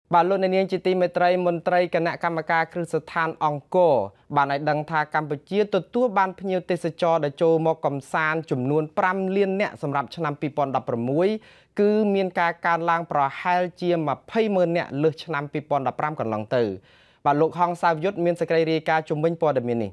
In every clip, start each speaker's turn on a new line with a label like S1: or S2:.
S1: បាទលោកនាងជាទីមេត្រីមន្ត្រីគណៈកម្មការគ្រឹះស្ថានអង្គរបានឲ្យដឹងថាកម្ពុជាទទួលបានភ្ញៀវទេសចរដែលចូលមកកំសាន្តចំនួន5លាននាក់សម្រាប់ឆ្នាំ2016គឺមានការកើនឡើងប្រហែលជា200000នាក់លើសឆ្នាំ2015កន្លងទៅបាទលោកហងសាវយុទ្ធមានសេចក្តីរាយការណ៍ជំវិញព័ត៌មាននេះ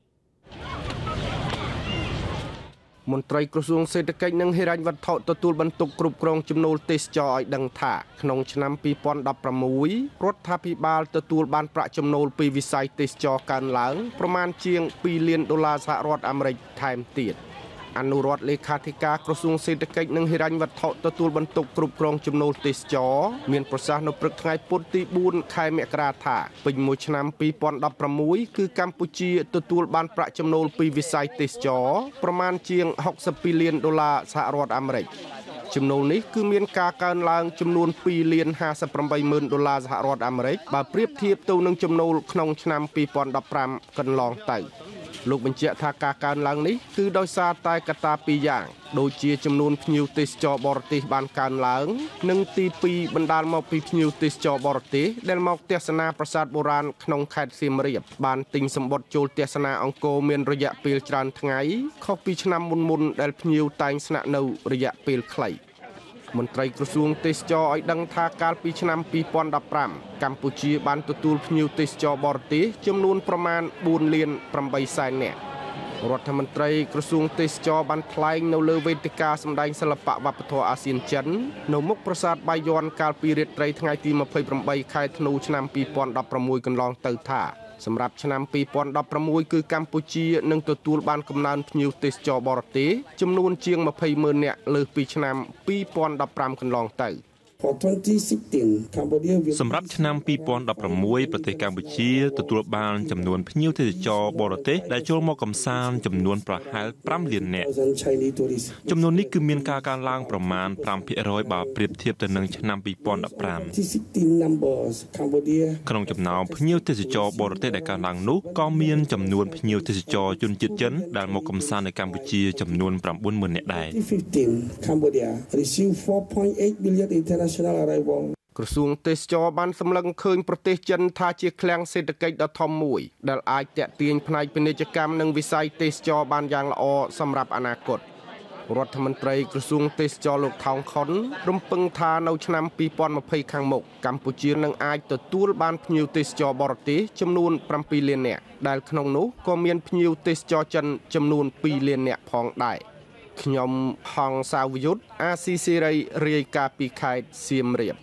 S2: មន្ត្រីក្រសួងសេដ្ឋកិច្ចនិងហិរញ្ញវត្ថុទទួលបន្ទុកគ្រប់គ្រងចំណូលទេសចរឲ្យដឹងថាក្នុងឆ្នាំ2016រដ្ឋាភិបាលទទួលបានប្រាក់ចំណូលពីវិស័យទេសចរកើនឡើងប្រមាណជាង$2លានសហរដ្ឋអាមេរិកថែមទៀតអនុរដ្ឋលេខាធិការក្រសួងសេដ្ឋកិច្ចនិងហិរញ្ញវត្ថុទទួលបន្ទុកគ្រប់គ្រងចំណូលទេសចរមានប្រសាសន៍នៅព្រឹកថ្ងៃពុធទី4ខែមករាថាពេញមួយឆ្នាំ2016គឺកម្ពុជាទទួលបានប្រាក់ចំណូលពីវិស័យទេសចរប្រមាណជាង$62លានសហរដ្ឋអាមេរិកចំណូលនេះគឺមានការកើនឡើងចំនួន$2,58,000សហរដ្ឋអាមេរិកបើប្រៀបធៀបទៅនឹងចំណូលក្នុងឆ្នាំ2015កន្លងទៅលោកបញ្ជាក់ថាការកើនឡើងនេះគឺដោយសារតែកត្តាពីរយ៉ាងដូចជាចំនួនភ្ញៀវទេសចរបរទេសបានកើនឡើងនិងទី2បណ្ដាលមកពីភ្ញៀវទេសចរបរទេសដែលមកទស្សនាប្រាសាទបុរាណក្នុងខេត្តសៀមរាបបានទិញសម្បុត្រចូលទស្សនាអង្គរមានរយៈពេលច្រើនថ្ងៃខុសពីឆ្នាំមុនៗដែលភ្ញៀវតែងស្នាក់នៅរយៈពេលខ្លីមន្ត្រីក្រសួងទេសចរឲ្យដឹងថាកាលពីឆ្នាំ2015កម្ពុជាបានទទួលភ្ញៀវទេសចរបរទេសចំនួនប្រមាណ4.8 លាននាក់រដ្ឋមន្ត្រីក្រសួងទេសចរបានថ្លែងនៅលើវេទិកាសម្ដែងសិល្បៈវប្បធម៌អាស៊ានចិននៅមុខប្រាសាទបាយ័នកាលពីរាត្រីថ្ងៃទី28ខែធ្នូឆ្នាំ2016កន្លងទៅថាសម្រាប់ឆ្នាំ2016គឺកម្ពុជានឹងទទួលបានកំណើនភ្ញៀវទេសចរបរទេសចំនួនជាង200,000នាក់លើសពីឆ្នាំ2015កន្លងទៅ
S3: សម្រាប់ឆ្នាំ2016ប្រទេសកម្ពុជាទទួលបានចំនួនភ្ញៀវទេសចរបរទេសដែលចូលមកកំសាន្តចំនួនប្រហែល5លាននាក់ចំនួននេះគឺមានការកើនឡើងប្រមាណ 5% បើប្រៀបធៀបទៅនឹងឆ្នាំ2015ក្នុងចំណោមភ្ញៀវទេសចរបរទេសដែលកើនឡើងនោះក៏មានចំនួនភ្ញៀវទេសចរជនជាតិចិនដែលមកកំសាន្តនៅកម្ពុជាចំនួន 90,000 នាក់ដែរ
S2: ក្រសួងទេសចរបានសម្លឹងឃើញប្រទេសចិនថាជាឃ្លាំងសេដ្ឋកិច្ចដ៏ធំមួយដែលអាចទាក់ទាញផ្នែកពាណិជ្ជកម្មនិងវិស័យទេសចរបានយ៉ាងល្អសម្រាប់អនាគតរដ្ឋមន្ត្រីក្រសួងទេសចរលោកថោងខុនរំពឹងថានៅឆ្នាំ2020ខាងមុខកម្ពុជានឹងអាចទទួលបានភ្ញៀវទេសចរបរទេសចំនួន7លាននាក់ដែលក្នុងនោះក៏មានភ្ញៀវទេសចរចិនចំនួន2លាននាក់ផងដែរខ្ញុំហងសាវយុទ្ធ RCC រាយការណ៍ពីខេត្តសៀមរាប